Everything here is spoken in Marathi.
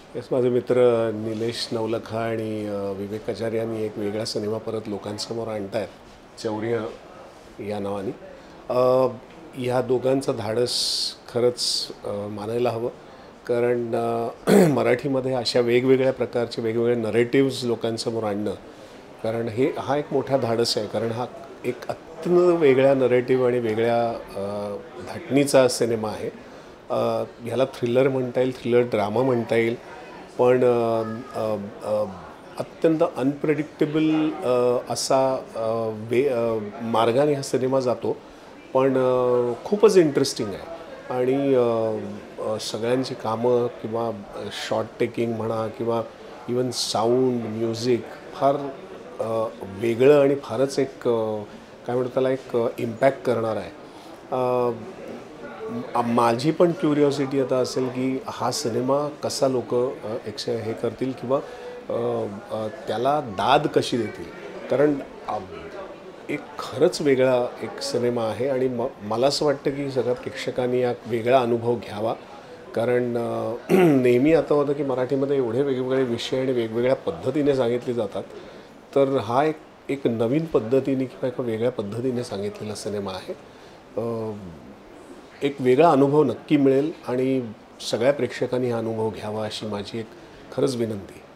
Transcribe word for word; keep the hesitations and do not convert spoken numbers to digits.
येस, माझे मित्र निलेश नवलखा आणि अ, विवेक आचार्य यांनी एक वेगळा सिनेमा परत लोकांसमोर आणतायत, चौर्य या नावाने. अ, ह्या दोघांचं धाडस खरंच अ, मानायला हवं. कारण अ, मराठीमध्ये अशा वेगवेगळ्या प्रकारचे वेगवेगळे नरेटिव्ज लोकांसमोर आणणं, कारण हे हा एक मोठा धाडस आहे. कारण हा एक अत्यंत वेगळ्या नरेटिव्ह आणि वेगळ्या अ, धाटणीचा सिनेमा आहे. अ, ह्याला थ्रिलर म्हणता येईल, थ्रिलर ड्रामा म्हणता येईल. पण अ, अ, अ, अत्यंत अनप्रेडिक्टेबल असा अ, वे अ, मार्गाने हा सिनेमा जातो. पण अ, खूपच इंटरेस्टिंग आहे. आणि अ, अ, सगळ्यांची कामं किंवा शॉट टेकिंग म्हणा किंवा इवन साऊंड म्युझिक फार अ, वेगळं आणि फारच एक अ, काय म्हणतात त्याला एक इम्पॅक्ट करणार आहे. अ, म- माझी पण क्युरिओसिटी आता असेल की हा सिनेमा कसा लोक एकशे हे करतील किंवा अ, अ, त्याला दाद कशी देतील. कारण अ, एक खरंच वेगळा एक सिनेमा आहे आणि म मला असं वाटतं की सगळ्या प्रेक्षकांनी या वेगळा अनुभव घ्यावा. कारण अ, नेहमी आता होतं की मराठीमध्ये एवढे वेगवेगळे विषय आणि वेगवेगळ्या पद्धतीने सांगितले जातात. तर हा एक एक नवीन पद्धतीने किंवा एका वेगळ्या पद्धतीने सांगितलेला सिनेमा आहे. अ, एक वेगळा अनुभव नक्की मिळेल आणि सगळ्या प्रेक्षकांनी हा अनुभव घ्यावा अशी माझी एक खरंच विनंती आहे.